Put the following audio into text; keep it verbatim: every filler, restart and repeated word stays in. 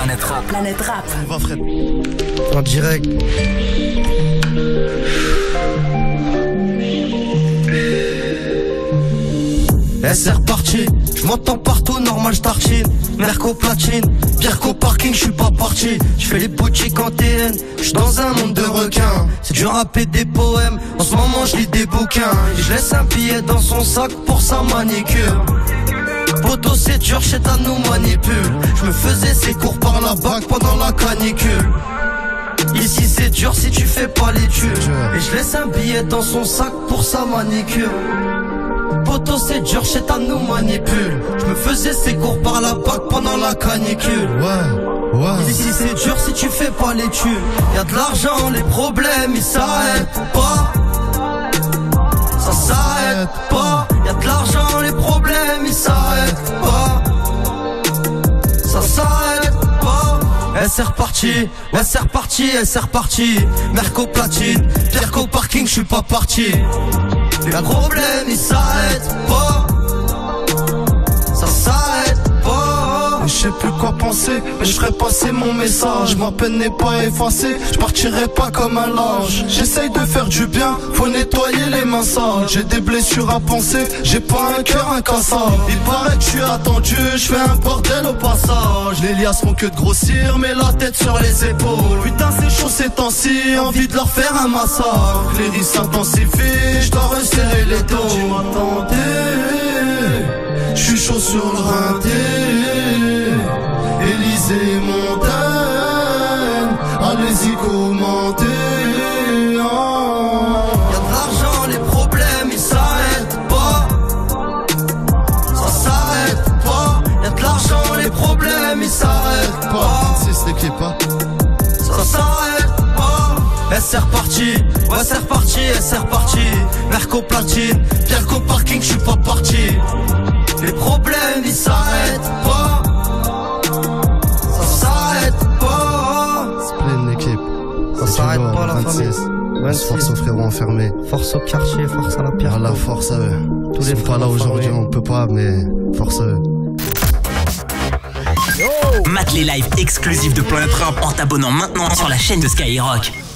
Planète Rap. Planète Rap. On va, frère. En direct. Eh, c'est reparti, je m'entends partout, normal j'tartine. Merco platine, pire qu'au parking, je suis pas parti. Je fais les boutiques en T N, je suis dans un monde de requins. C'est dur à rapper des poèmes, en ce moment je lis des bouquins. Et je laisse un billet dans son sac pour sa manicure. Poto c'est dur, chez ta nous manipule. Je me faisais ses cours par la bac pendant la canicule. Ici c'est dur si tu fais pas l'étude. Et je laisse un billet dans son sac pour sa manicure. Poto c'est dur, chez ta nous manipule. Je me faisais ses cours par la bac pendant la canicule. Ouais, ouais. Ici c'est dur si tu fais pas l'étude. Y'a de l'argent, les problèmes ils s'arrêtent pas. Ça s'arrête pas. Y'a de l'argent, les problèmes ils s'arrêtent pas. Ça s'arrête pas. Eh c'est reparti, ouais c'est reparti, eh c'est reparti. Merco platine, pire qu'au parking, je suis pas parti. Les problèmes ils s'arrêtent pas. Ça s'arrête pas. Je sais plus quoi penser, mais je ferai passer mon message. Ma peine n'est pas effacée, je partirai pas comme un lâche. J'essaye de faire du bien, faut nettoyer les mains sales. J'ai des blessures à penser, j'ai pas un cœur incassable. Il paraît que je suis attendu, je fais un bordel au passage. Les liasses font que de grossir, mais la tête sur les épaules. Putain c'est chaud ces temps-ci, envie de leur faire un massacre. Les risques s'intensifient, je dois resserrer les dos. Tu m'attendais, je suis chaud sur le rinté. Élysée montagne, allez-y commentez. Oh. Y'a de l'argent, les problèmes ils s'arrêtent pas. Ça s'arrête pas. Y'a de l'argent, les problèmes ils s'arrêtent pas. C'est l'équipe pas. Ça s'arrête pas. Eh c'est reparti, ouais c'est reparti, eh c'est reparti. Merco platine, pire qu'au parking, je suis pas parti. Les problèmes ils s'arrêtent pas. Ça s'arrête pas la famille. vingt-six. Force aux frérots enfermés. Force au quartier, force à la pierre. Ah, la force à eux. Tous les pas là aujourd'hui, on peut pas, mais force à eux. Mate les lives exclusifs de Planète Rap en t'abonnant maintenant sur la chaîne de Skyrock.